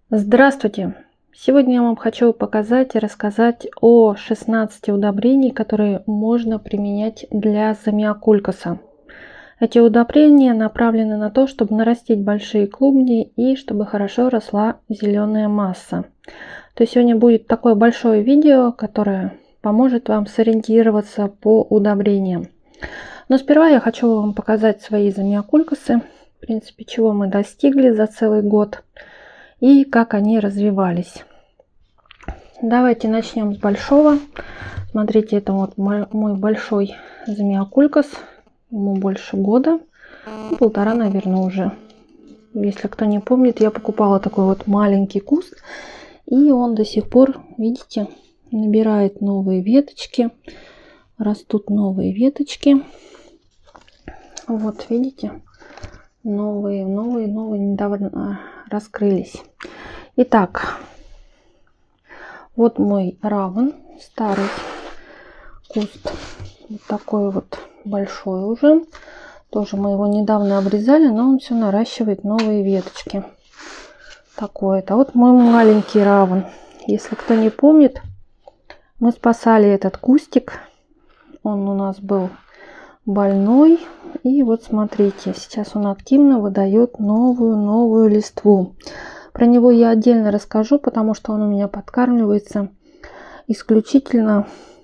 Здравствуйте! Сегодня я вам хочу показать и рассказать о 16 удобрений, которые можно применять для замиокулькаса. Эти удобрения направлены на то, чтобы нарастить большие клубни и чтобы хорошо росла зеленая масса. То есть сегодня будет такое большое видео, которое поможет вам сориентироваться по удобрениям. Но сперва я хочу вам показать свои замиокулькасы, в принципе, чего мы достигли за целый год и как они развивались. Давайте начнем с большого. Смотрите, это вот мой большой замиокулькас. Ему больше года. Полтора, наверное, уже. Если кто не помнит, я покупала такой вот маленький куст. И он до сих пор, видите, набирает новые веточки. Растут новые веточки. Вот, видите, новые недавно раскрылись. Итак, вот мой равен, старый куст, вот такой вот большой уже. Тоже мы его недавно обрезали, но он все наращивает новые веточки. Такой-то. Вот мой маленький равен. Если кто не помнит, мы спасали этот кустик. Он у нас был больной. И вот смотрите, сейчас он активно выдает новую листву. Про него я отдельно расскажу, потому что он у меня подкармливается исключительно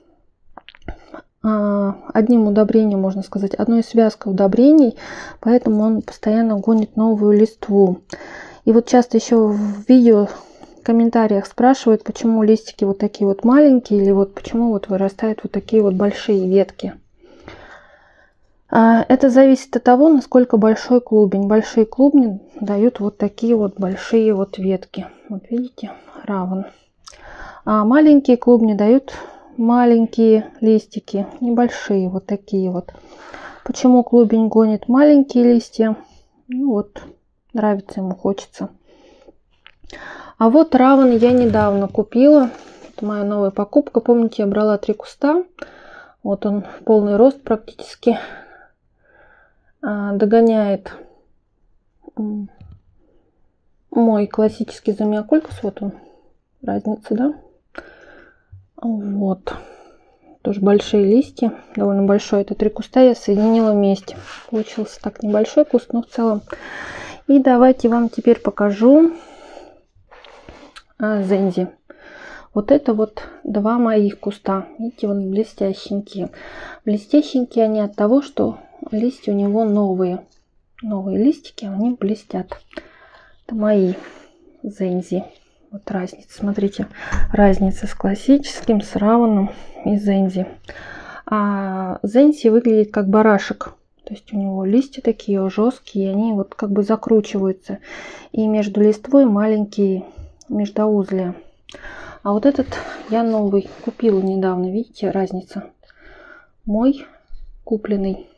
одним удобрением, можно сказать, одной связкой удобрений, поэтому он постоянно гонит новую листву. И вот часто еще в видео в комментариях спрашивают, почему листики вот такие вот маленькие, или вот почему вот вырастают вот такие вот большие ветки. Это зависит от того, насколько большой клубень. Большие клубни дают вот такие вот большие вот ветки. Вот видите, равен. А маленькие клубни дают маленькие листики, небольшие вот такие вот. Почему клубень гонит маленькие листья? Ну вот, нравится ему, хочется. А вот равен я недавно купила. Это моя новая покупка. Помните, я брала 3 куста. Вот он полный рост практически. Догоняет мой классический замиокулькас. Вот он, разница, да? Вот. Тоже большие листья. Довольно большой. Это 3 куста я соединила вместе. Получился так небольшой куст, но в целом. И давайте вам теперь покажу зензи. Вот это вот 2 моих куста. Видите, вот блестященькие. Блестященькие они от того, что листья у него новые. Новые листики, они блестят. Это мои зензи. Вот разница. Смотрите, разница с классическим, с равеном и зензи. А зензи выглядит как барашек. То есть у него листья такие жесткие, они вот как бы закручиваются. И между листвой маленькие междоузлия. А вот этот я новый купила недавно. Видите, разница. Мой купленный.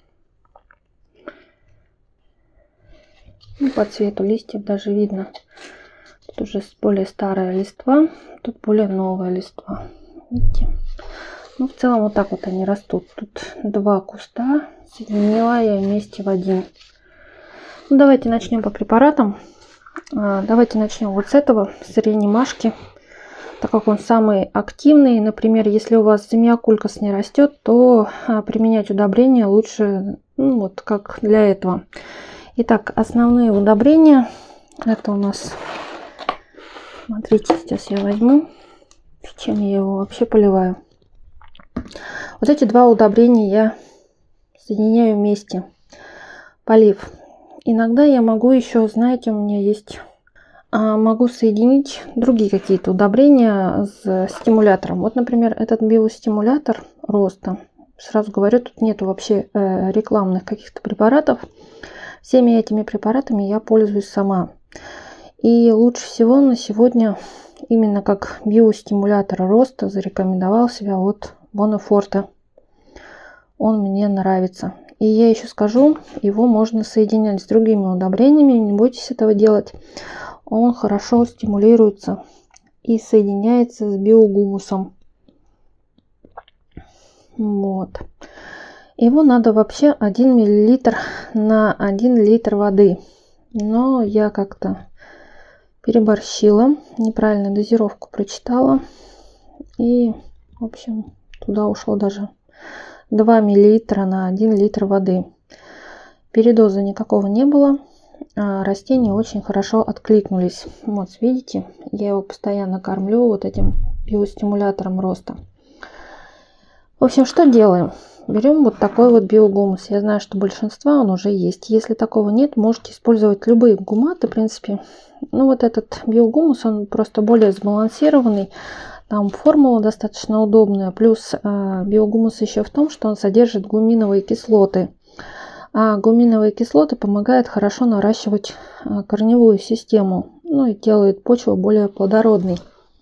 По цвету листьев даже видно. Тут уже более старая листва, тут более новая листва. Видите? Ну, в целом вот так вот они растут. Тут 2 куста, соединила я вместе в один. Ну, давайте начнем по препаратам. Давайте начнем вот с этого, с реанимашки. Так как он самый активный, например, если у вас замиокулькас не растет, то применять удобрения лучше, ну, вот как для этого. Итак, основные удобрения. Это у нас, смотрите, сейчас я возьму, чем я его вообще поливаю. Вот эти 2 удобрения я соединяю вместе, полив. Иногда я могу еще, знаете, у меня есть, могу соединить другие какие-то удобрения с стимулятором. Вот, например, этот биостимулятор роста. Сразу говорю, тут нету вообще рекламных каких-то препаратов. Всеми этими препаратами я пользуюсь сама. И лучше всего на сегодня именно как биостимулятор роста зарекомендовал себя вот Бонафорте. Он мне нравится. И я еще скажу, его можно соединять с другими удобрениями. Не бойтесь этого делать. Он хорошо стимулируется и соединяется с биогумусом. Вот. Его надо вообще 1 мл на 1 литр воды. Но я как-то переборщила, неправильно дозировку прочитала. И, в общем, туда ушло даже 2 мл на 1 литр воды. Передоза никакого не было. Растения очень хорошо откликнулись. Вот, видите, я его постоянно кормлю вот этим биостимулятором роста. В общем, что делаем? Берем вот такой вот биогумус. Я знаю, что большинство он уже есть. Если такого нет, можете использовать любые гуматы, в принципе. Ну, вот этот биогумус, он просто более сбалансированный. Там формула достаточно удобная. Плюс биогумус еще в том, что он содержит гуминовые кислоты. А гуминовые кислоты помогают хорошо наращивать корневую систему. Ну и делают почву более плодородной.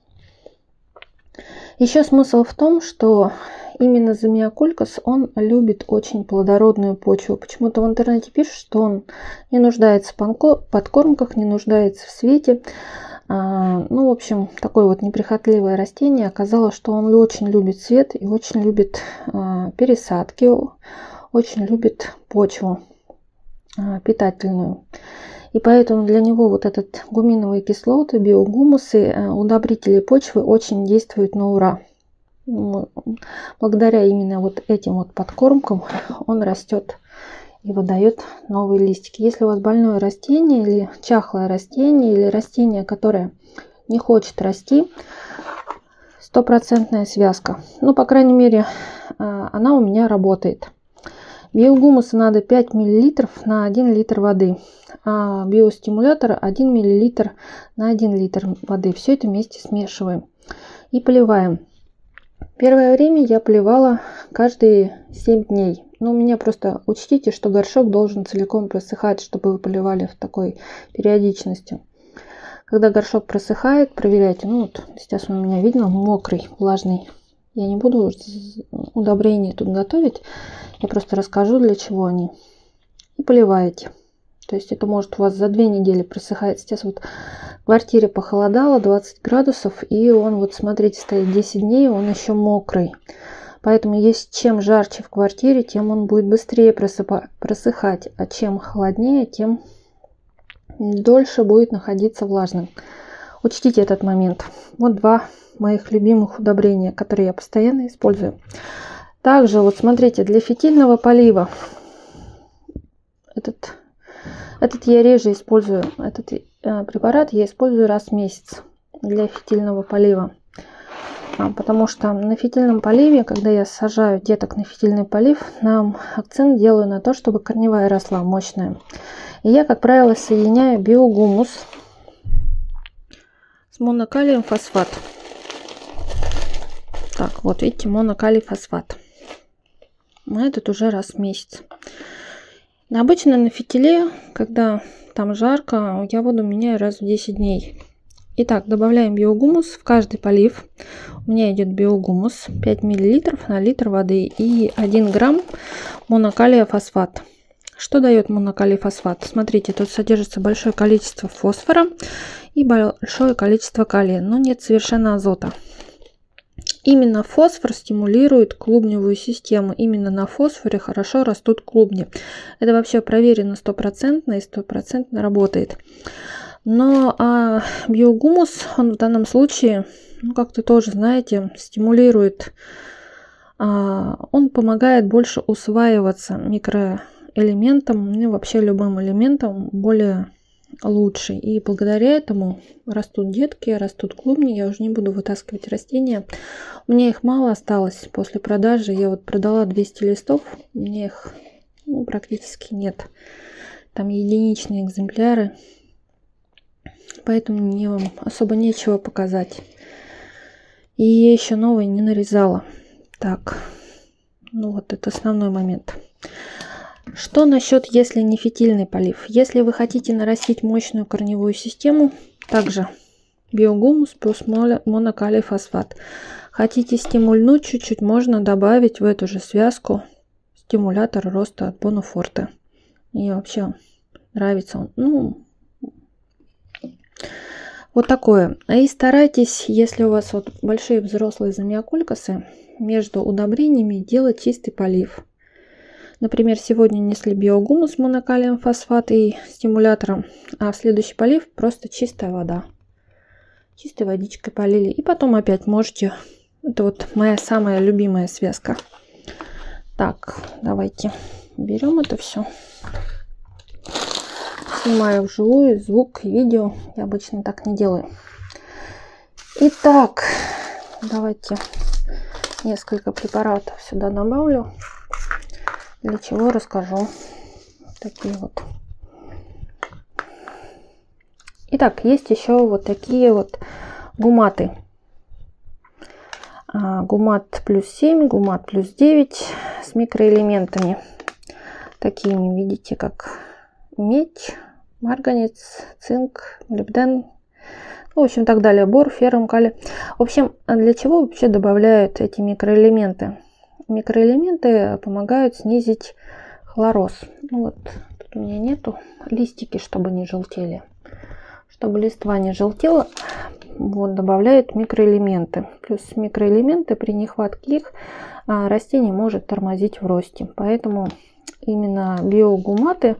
Еще смысл в том, что именно замиокулькас, он любит очень плодородную почву. Почему-то в интернете пишут, что он не нуждается в подкормках, не нуждается в свете. Ну, в общем, такое вот неприхотливое растение. Оказалось, что он очень любит свет и очень любит пересадки, очень любит почву питательную. И поэтому для него вот этот гуминовые кислоты, биогумусы, удобрители почвы очень действуют на ура. Благодаря именно вот этим вот подкормкам он растет и выдает новые листики. Если у вас больное растение или чахлое растение, или растение, которое не хочет расти, стопроцентная связка. Ну, по крайней мере, она у меня работает. Биогумуса надо 5 мл на 1 литр воды, а биостимулятора 1 мл на 1 литр воды. Все это вместе смешиваем и поливаем. Первое время я поливала каждые 7 дней. Но у меня просто учтите, что горшок должен целиком просыхать, чтобы вы поливали в такой периодичности. Когда горшок просыхает, проверяйте. Ну вот сейчас у меня видно, мокрый, влажный. Я не буду удобрения тут готовить. Я просто расскажу, для чего они. И поливаете. То есть это может у вас за 2 недели просыхать. Сейчас вот в квартире похолодало, 20 градусов. И он, вот смотрите, стоит 10 дней, он еще мокрый. Поэтому если чем жарче в квартире, тем он будет быстрее просыхать. А чем холоднее, тем дольше будет находиться влажным. Учтите этот момент. Вот 2 моих любимых удобрения, которые я постоянно использую. Также вот смотрите, для фитильного полива этот я реже использую. Этот препарат я использую раз в месяц для фитильного полива. Потому что на фитильном поливе, когда я сажаю деток на фитильный полив, нам акцент делаю на то, чтобы корневая росла мощная. И я, как правило, соединяю биогумус с монокалием фосфат. Так, вот видите, монокалий фосфат. А этот уже раз в месяц. Обычно на фитиле, когда там жарко, я воду меняю раз в 10 дней. Итак, добавляем биогумус в каждый полив. У меня идет биогумус 5 мл на литр воды и 1 грамм монокалия фосфат. Что дает монокалий фосфат? Смотрите, тут содержится большое количество фосфора и большое количество калия, но нет совершенно азота. Именно фосфор стимулирует клубневую систему. Именно на фосфоре хорошо растут клубни. Это вообще проверено стопроцентно и стопроцентно работает. Но биогумус, он в данном случае, ну, как-то тоже, знаете, стимулирует. Он помогает больше усваиваться микроэлементам, ну, вообще любым элементам более лучше. И благодаря этому растут детки, растут клубни. Я уже не буду вытаскивать растения. У меня их мало осталось после продажи. Я вот продала 200 листов. У меня их практически нет. Там единичные экземпляры. Поэтому мне вам особо нечего показать. И я еще новые не нарезала. Так, ну вот это основной момент. Что насчет, если не фитильный полив? Если вы хотите нарастить мощную корневую систему, также биогумус плюс монокалий фосфат. Хотите стимульнуть чуть-чуть, можно добавить в эту же связку стимулятор роста от Бонофорте. Мне вообще нравится он. Ну, вот такое. И старайтесь, если у вас вот большие взрослые замиокулькасы, между удобрениями делать чистый полив. Например, сегодня несли биогумус с монокалием фосфат и стимулятором, а в следующий полив просто чистая вода. Чистой водичкой полили. И потом опять можете. Это вот моя самая любимая связка. Так, давайте берем это все. Снимаю вживую звук и видео. Я обычно так не делаю. Итак, давайте несколько препаратов сюда добавлю. Для чего расскажу. Такие вот. Итак, есть еще вот такие вот гуматы. Гумат плюс 7, гумат плюс 9 с микроэлементами. Такими, видите, как медь, марганец, цинк, молибден. В общем, так далее. Бор, феррум, калий. В общем, для чего вообще добавляют эти микроэлементы? Микроэлементы помогают снизить хлороз. Ну вот, тут у меня нету листики, чтобы не желтели. Чтобы листва не желтела, вот, добавляют микроэлементы. Плюс микроэлементы, при нехватке их, растение может тормозить в росте. Поэтому именно биогуматы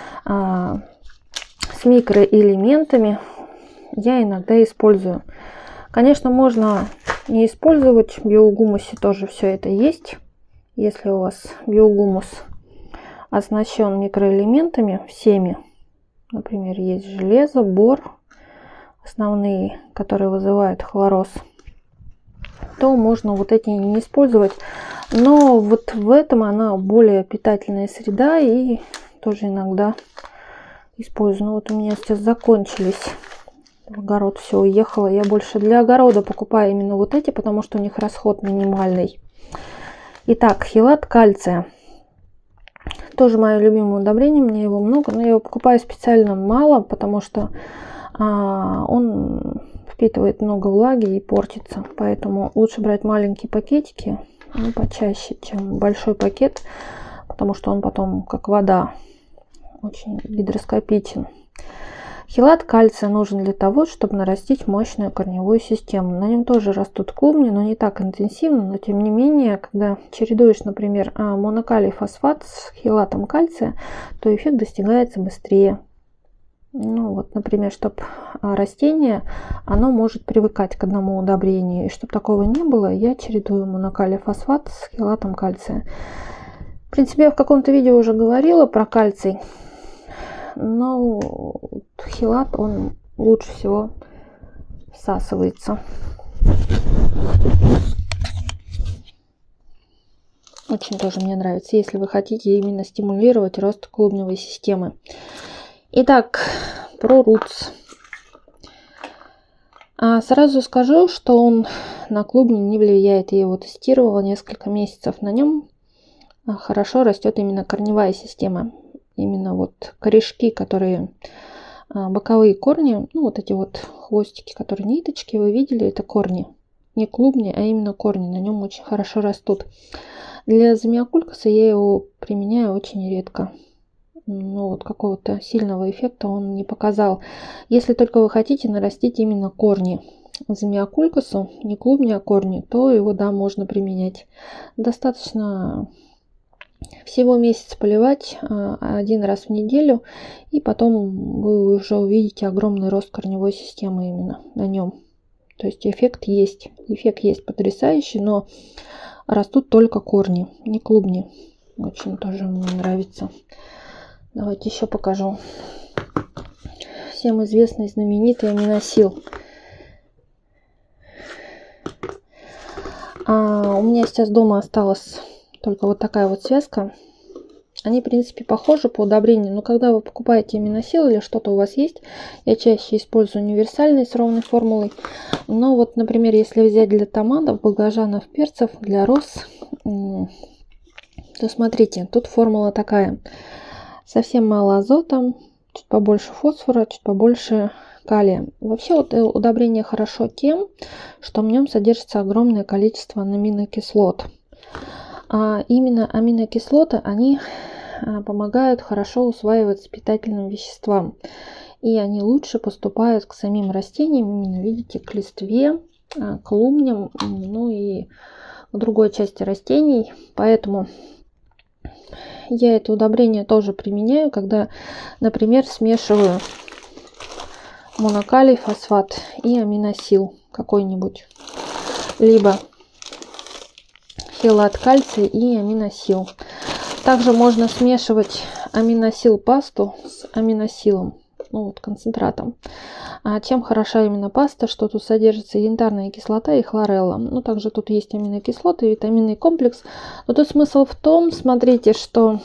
с микроэлементами я иногда использую. Конечно, можно не использовать. В биогумусе тоже все это есть. Если у вас биогумус оснащен микроэлементами всеми, например, есть железо, бор, основные, которые вызывают хлороз, то можно вот эти не использовать. Но вот в этом она более питательная среда, и тоже иногда использую. Ну вот у меня сейчас закончились. В огород все уехало. Я больше для огорода покупаю именно вот эти, потому что у них расход минимальный. Итак, хелат кальция. Тоже мое любимое удобрение, мне его много, но я его покупаю специально мало, потому что он впитывает много влаги и портится. Поэтому лучше брать маленькие пакетики, ну, почаще, чем большой пакет, потому что он потом, как вода, очень гидроскопичен. Хелат кальция нужен для того, чтобы нарастить мощную корневую систему. На нем тоже растут клубни, но не так интенсивно, но тем не менее, когда чередуешь, например, монокалий фосфат с хелатом кальция, то эффект достигается быстрее. Ну вот, например, чтобы растение, оно может привыкать к одному удобрению. И чтобы такого не было, я чередую монокалий фосфат с хелатом кальция. В принципе, я в каком-то видео уже говорила про кальций. Но хелат, он лучше всего всасывается. Очень тоже мне нравится, если вы хотите именно стимулировать рост клубневой системы. Итак, про рутс. Сразу скажу, что он на клубни не влияет. Я его тестировала несколько месяцев. На нем хорошо растет именно корневая система. Именно вот корешки, которые боковые корни, ну вот эти вот хвостики, которые ниточки, вы видели, это корни. Не клубни, а именно корни. На нем очень хорошо растут. Для замиокулькаса я его применяю очень редко. Ну вот какого-то сильного эффекта он не показал. Если только вы хотите нарастить именно корни замиокулькасу, не клубни, а корни, то его, да, можно применять. Достаточно всего месяц поливать один раз в неделю, и потом вы уже увидите огромный рост корневой системы именно на нем. То есть эффект есть. Эффект есть потрясающий, но растут только корни, не клубни. Очень тоже мне нравится. Давайте еще покажу. Всем известный знаменитый аминосил. У меня сейчас дома осталась только вот такая вот связка. Они, в принципе, похожи по удобрению, но когда вы покупаете аминосил или что-то у вас есть, я чаще использую универсальный с ровной формулой. Но вот, например, если взять для томатов, баклажанов, перцев, для роз, то смотрите, тут формула такая. Совсем мало азота, чуть побольше фосфора, чуть побольше калия. Вообще вот удобрение хорошо тем, что в нем содержится огромное количество аминокислот. Именно аминокислоты, они помогают хорошо усваиваться питательным веществам. И они лучше поступают к самим растениям, именно, видите, к листве, к клубням, ну и к другой части растений. Поэтому я это удобрение тоже применяю, когда, например, смешиваю монокалий, фосфат и аминосил какой-нибудь. Либо хелат кальций и аминосил. Также можно смешивать аминосил пасту с аминосилом, ну вот концентратом. А чем хороша именно паста, что тут содержится янтарная кислота и хлорелла. Ну, также тут есть аминокислоты, витаминный комплекс. Но тут смысл в том, смотрите, что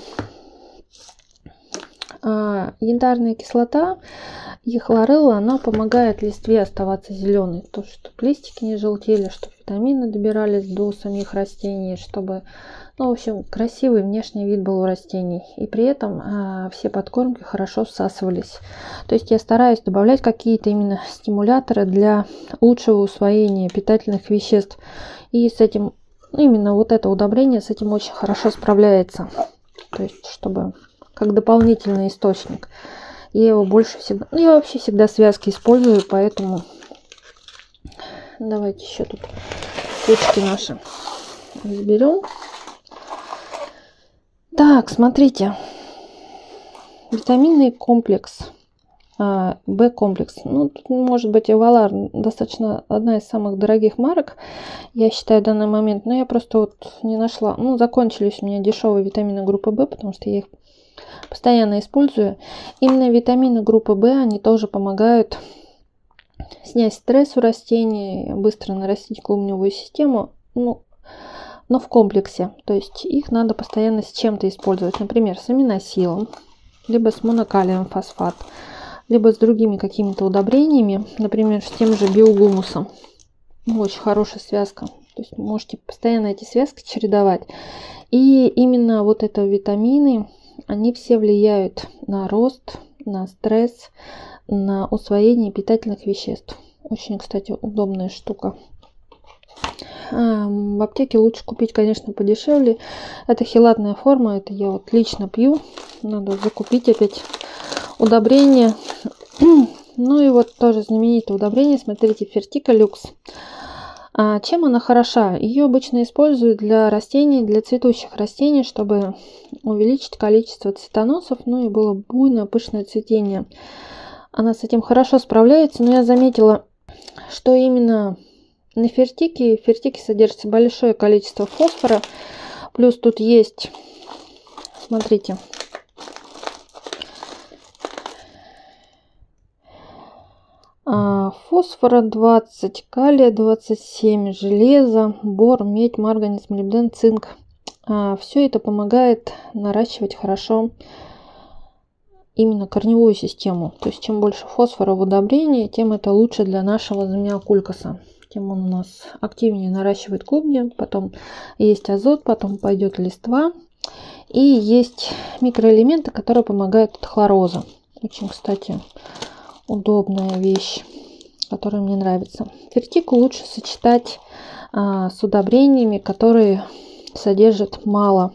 янтарная кислота и хлорелла, она помогает листве оставаться зеленой. То, чтобы листики не желтели, чтобы витамины добирались до самих растений, чтобы, ну, в общем, красивый внешний вид был у растений. И при этом все подкормки хорошо всасывались. То есть я стараюсь добавлять какие-то именно стимуляторы для лучшего усвоения питательных веществ. И с этим, именно вот это удобрение с этим очень хорошо справляется. То есть, чтобы как дополнительный источник. Я его больше всегда, ну, я вообще всегда связки использую, поэтому давайте еще тут кучки наши разберем. Так, смотрите, витаминный комплекс, Б-комплекс. Ну, тут, может быть, Эвалар достаточно одна из самых дорогих марок, я считаю, в данный момент. Но я просто вот не нашла. Ну, закончились у меня дешевые витамины группы В, потому что я их постоянно использую. Именно витамины группы В, они тоже помогают снять стресс у растений, быстро нарастить клубневую систему, ну, но в комплексе. То есть их надо постоянно с чем-то использовать. Например, с аминосилом, либо с монокалием фосфат, либо с другими какими-то удобрениями, например, с тем же биогумусом. Очень хорошая связка. То есть можете постоянно эти связки чередовать. И именно вот это витамины, они все влияют на рост, на стресс, на усвоение питательных веществ. Очень, кстати, удобная штука. В аптеке лучше купить, конечно, подешевле. Это хелатная форма, это я вот лично пью. Надо закупить опять удобрение. Ну и вот тоже знаменитое удобрение, смотрите, Fertica Lux. Чем она хороша? Ее обычно используют для растений, для цветущих растений, чтобы увеличить количество цветоносов, ну и было буйное, пышное цветение. Она с этим хорошо справляется, но я заметила, что именно на фертике, в фертике содержится большое количество фосфора, плюс тут есть, смотрите, фосфора 20, калия 27, железо, бор, медь, марганец, молибден, цинк. Все это помогает наращивать хорошо именно корневую систему. То есть чем больше фосфора в удобрении, тем это лучше для нашего замиокулькаса. Тем он у нас активнее наращивает клубни. Потом есть азот, потом пойдет листва. И есть микроэлементы, которые помогают от хлороза. Очень, кстати, удобная вещь, которая мне нравится. Фертику лучше сочетать с удобрениями, которые содержат мало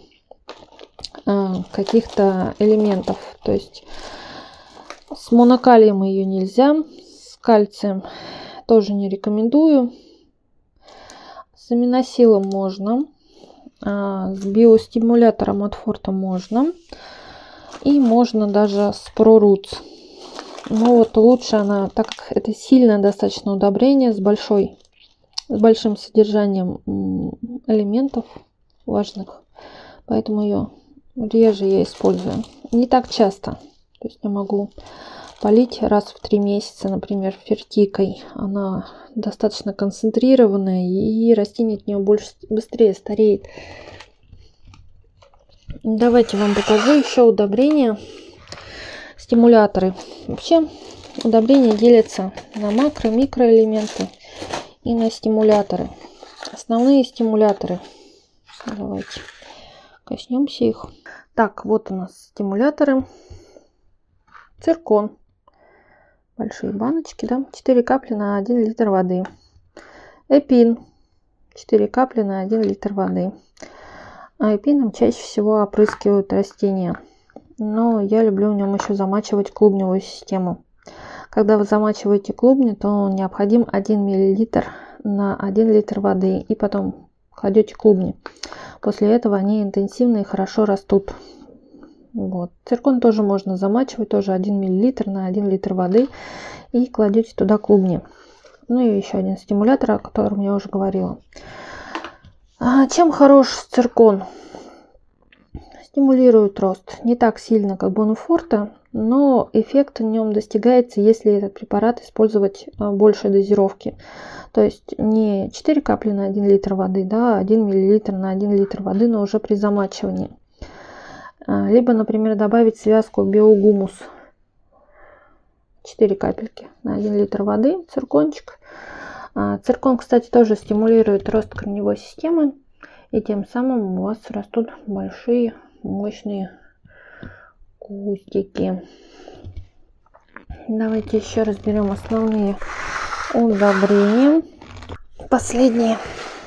каких-то элементов. То есть с монокалием ее нельзя, с кальцием тоже не рекомендую. С аминосилом можно, с биостимулятором от Форта можно. И можно даже с ProRoots. Но вот лучше она, так как это сильное достаточно удобрение с большим содержанием элементов важных. Поэтому ее реже я использую. Не так часто. То есть я могу полить раз в 3 месяца, например, фертикой. Она достаточно концентрированная, и растение от нее быстрее стареет. Давайте вам покажу еще удобрения, стимуляторы. Вообще удобрения делятся на макро- и микроэлементы и на стимуляторы. Основные стимуляторы. Давайте коснемся их. Так, вот у нас стимуляторы. Циркон. Большие баночки, да? 4 капли на 1 литр воды. Эпин. 4 капли на 1 литр воды. А эпином чаще всего опрыскивают растения. Но я люблю в нем еще замачивать клубневую систему. Когда вы замачиваете клубни, то необходим 1 мл на 1 литр воды. И потом кладете клубни. После этого они интенсивно и хорошо растут. Вот. Циркон тоже можно замачивать, тоже 1 мл на 1 литр воды, и кладете туда клубни. Ну и еще один стимулятор, о котором я уже говорила. Чем хорош циркон? Стимулирует рост. Не так сильно, как Бонафорте, но эффект в нем достигается, если этот препарат использовать большей дозировки. То есть не 4 капли на 1 литр воды, да, 1 мл на 1 литр воды, но уже при замачивании. Либо, например, добавить связку биогумус. 4 капельки на 1 литр воды, циркончик. Циркон, кстати, тоже стимулирует рост корневой системы. И тем самым у вас растут большие, мощные кустики. Давайте еще разберем основные удобрения. Последние.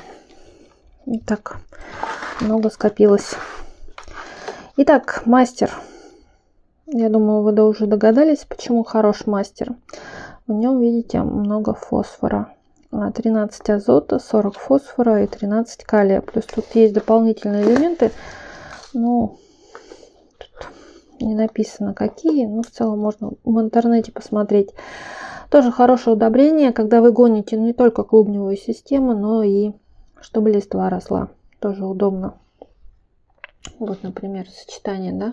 Так, много скопилось. Итак, мастер. Я думаю, вы уже догадались, почему хорош мастер. В нем, видите, много фосфора. 13 азота, 40 фосфора и 13 калия. Плюс тут есть дополнительные элементы. Ну, тут не написано какие, но в целом можно в интернете посмотреть. Тоже хорошее удобрение, когда вы гоните не только клубневую систему, но и чтобы листва росла. Тоже удобно. Вот, например, сочетание, да?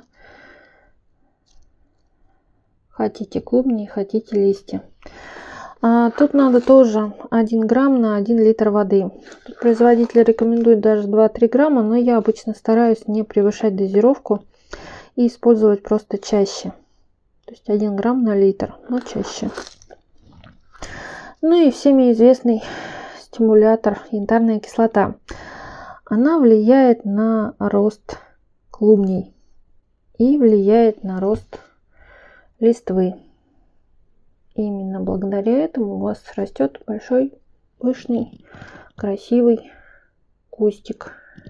Хотите клубни, хотите листья. Тут надо тоже 1 грамм на 1 литр воды. Тут производитель рекомендует даже 2-3 грамма, но я обычно стараюсь не превышать дозировку и использовать просто чаще. То есть 1 грамм на литр, но чаще. Ну и всеми известный стимулятор янтарная кислота. Она влияет на рост клубней и влияет на рост листвы. Именно благодаря этому у вас растет большой, пышный, красивый кустик.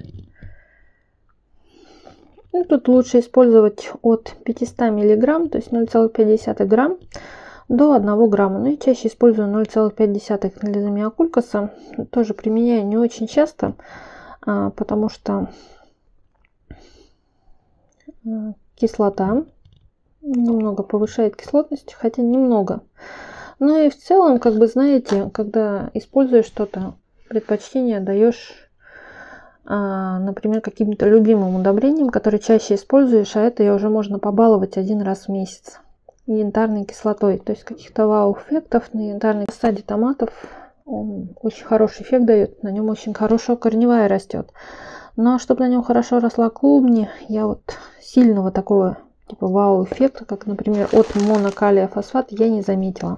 Ну, тут лучше использовать от 500 мг, то есть 0,5 грамм, до 1 грамма. Ну и чаще использую 0,5 для замиокулькаса. Тоже применяю не очень часто, потому что кислота немного повышает кислотность, хотя немного. Ну и в целом, как бы, знаете, когда используешь что-то, предпочтение даешь, например, каким-то любимым удобрением, которое чаще используешь, а это и уже можно побаловать 1 раз в месяц янтарной кислотой. То есть каких-то вау-эффектов на янтарной стадии томатов он очень хороший эффект дает, на нем очень хорошо корневая растет. Но чтобы на нем хорошо росла клубни, я вот сильного такого типа вау-эффекта, как, например, от монокалия фосфат, я не заметила.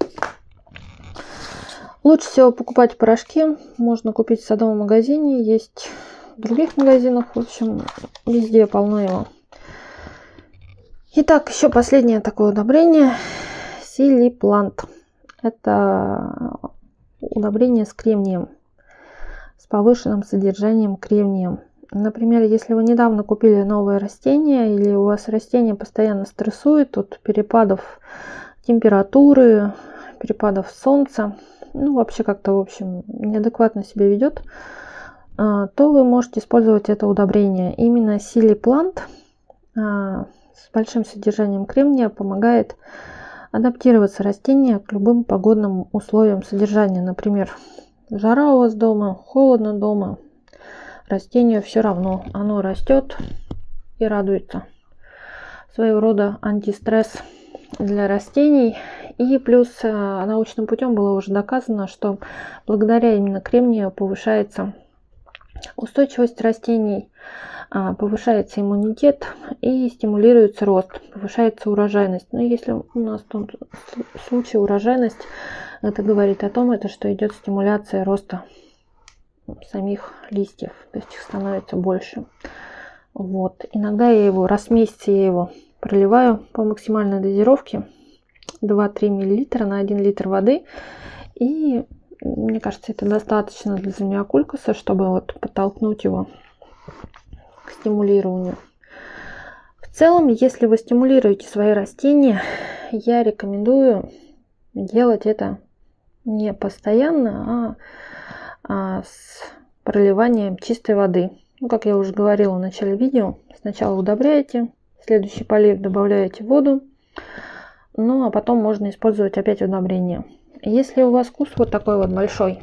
Лучше всего покупать порошки. Можно купить в садовом магазине, есть в других магазинах. В общем, везде полно его. Итак, еще последнее такое удобрение. Силиплант. Это удобрение с кремнием, с повышенным содержанием кремния. Например, если вы недавно купили новое растение, или у вас растение постоянно стрессует от перепадов температуры, перепадов солнца, ну вообще как-то, в общем, неадекватно себя ведет, то вы можете использовать это удобрение. Именно Силиплант с большим содержанием кремния помогает адаптироваться растению к любым погодным условиям содержания. Например, жара у вас дома, холодно дома, растению все равно, оно растет и радуется. Своего рода антистресс для растений. И плюс научным путем было уже доказано, что благодаря именно кремнию повышается устойчивость растений, повышается иммунитет и стимулируется рост, повышается урожайность. Но если у нас в том случае урожайность, это говорит о том, что идет стимуляция роста самих листьев, то есть их становится больше. Вот. Иногда я его раз в месяц проливаю по максимальной дозировке 2-3 мл на 1 литр воды. И мне кажется, это достаточно для замиокулькаса, чтобы вот подтолкнуть его к стимулированию. В целом, если вы стимулируете свои растения, я рекомендую делать это не постоянно, а с проливанием чистой воды. Ну, как я уже говорила в начале видео, сначала удобряете, следующий полив добавляете воду. Ну, а потом можно использовать опять удобрение. Если у вас куст вот такой вот большой,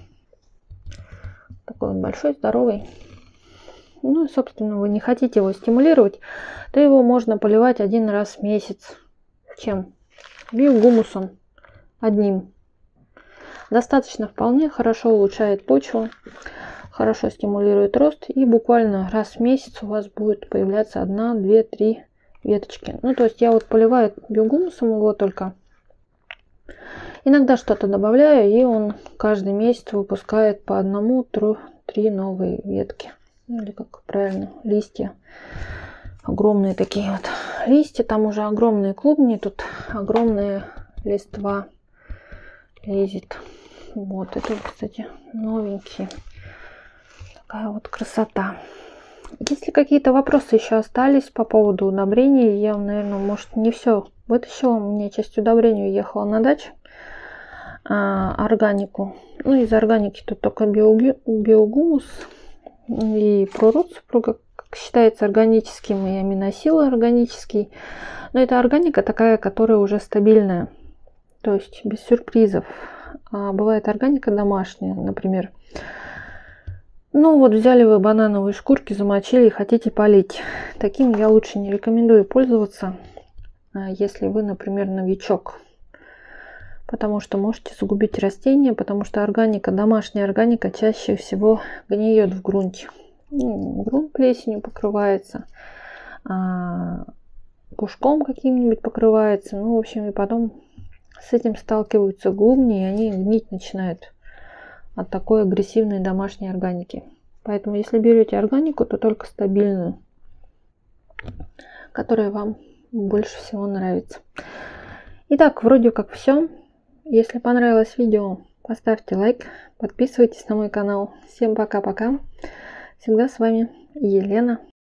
здоровый, ну и, собственно, вы не хотите его стимулировать, то его можно поливать один раз в месяц. Чем? Биогумусом одним. Достаточно вполне, хорошо улучшает почву, хорошо стимулирует рост, и буквально раз в месяц у вас будет появляться 1, 2, 3 веточки. Ну, то есть я вот поливаю биогумусом его только. Иногда что-то добавляю, и он каждый месяц выпускает по 1-3 новые ветки. Или как правильно, листья. Огромные такие вот листья, там уже огромные клубни, тут огромные листва лезет. Вот, это, кстати, новенькие. Такая вот красота. Если какие-то вопросы еще остались по поводу удобрений, я, наверное, может, не все вытащила. У меня часть удобрений уехала на дачу. Органику. Ну, из органики тут только биогумус и прород супруга, как считается, органическим, и аминосилы органический. Но это органика такая, которая уже стабильная. То есть без сюрпризов. А бывает органика домашняя, например. Ну вот взяли вы банановые шкурки, замочили и хотите полить. Таким я лучше не рекомендую пользоваться, если вы, например, новичок. Потому что можете загубить растения, потому что органика, домашняя органика чаще всего гниет в грунте. Грунт плесенью покрывается, пушком каким-нибудь покрывается. Ну, в общем, и потом с этим сталкиваются клубни, и они гнить начинают от такой агрессивной домашней органики. Поэтому, если берете органику, то только стабильную, которая вам больше всего нравится. Итак, вроде как все. Если понравилось видео, поставьте лайк, подписывайтесь на мой канал. Всем пока-пока. Всегда с вами Елена.